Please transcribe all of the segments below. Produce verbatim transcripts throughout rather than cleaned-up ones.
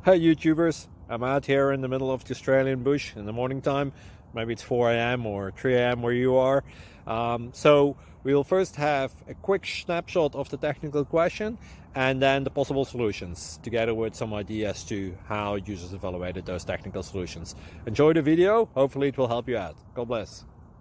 Hey YouTubers, I'm out here in the middle of the Australian bush in the morning time. Maybe it's four A M or three A M where you are. Um, so we'll first have a quick snapshot of the technical question and then the possible solutions, together with some ideas to how users evaluated those technical solutions. Enjoy the video, hopefully it will help you out. God bless.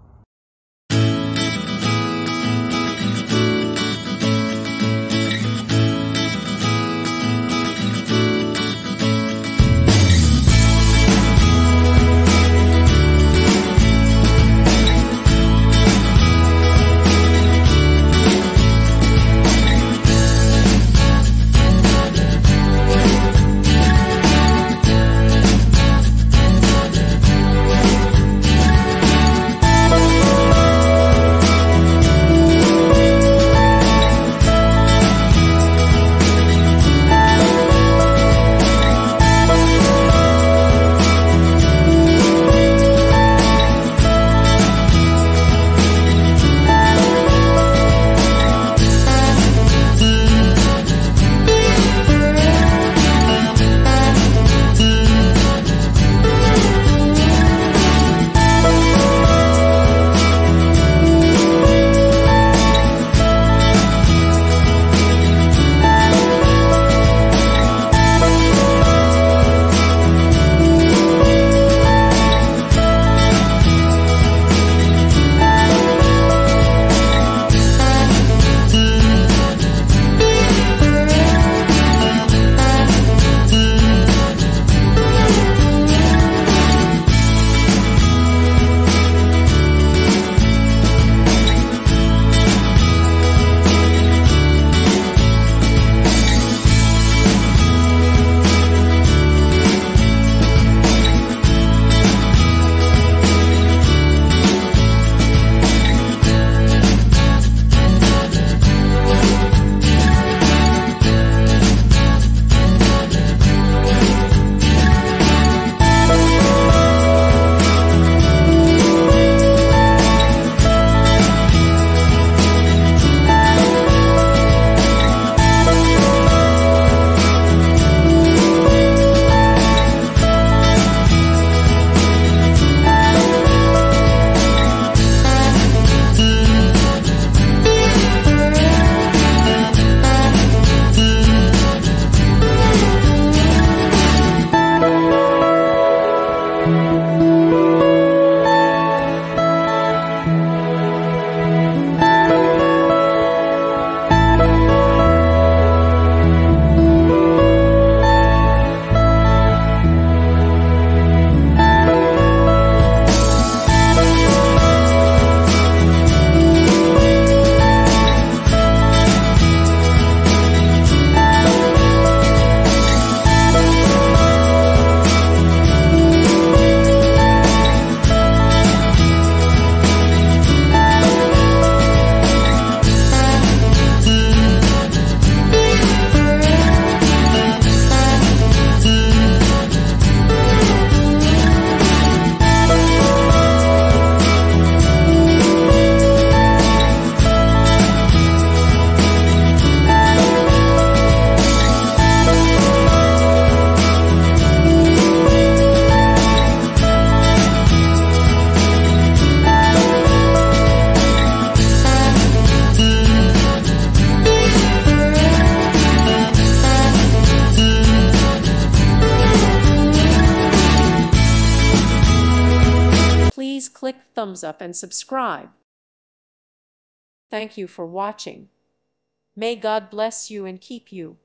Please click thumbs up and subscribe. Thank you for watching. May God bless you and keep you.